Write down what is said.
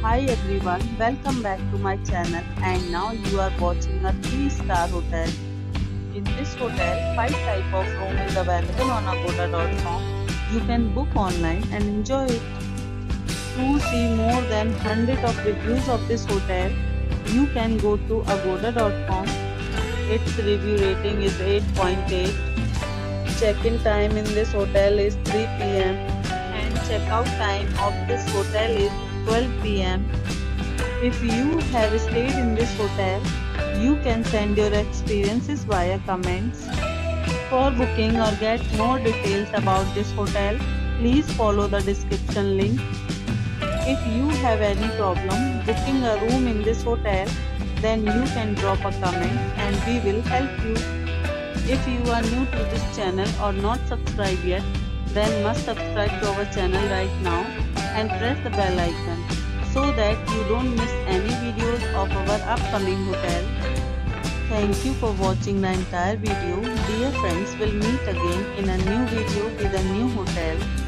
Hi everyone, welcome back to my channel and now you are watching a 3-star hotel. In this hotel, 5 type of room is available on agoda.com. You can book online and enjoy it. To see more than 100 of reviews of this hotel, you can go to agoda.com. Its review rating is 8.8. Check-in time in this hotel is 3 p.m. and check-out time of this hotel is 12 p.m. If you have stayed in this hotel, you can send your experiences via comments. For booking or get more details about this hotel, please follow the description link. If you have any problem booking a room in this hotel, then you can drop a comment and we will help you. If you are new to this channel or not subscribed yet, then must subscribe to our channel right now and press the bell icon so that you don't miss any videos of our upcoming hotel. Thank you for watching the entire video. Dear friends, we'll meet again in a new video with a new hotel.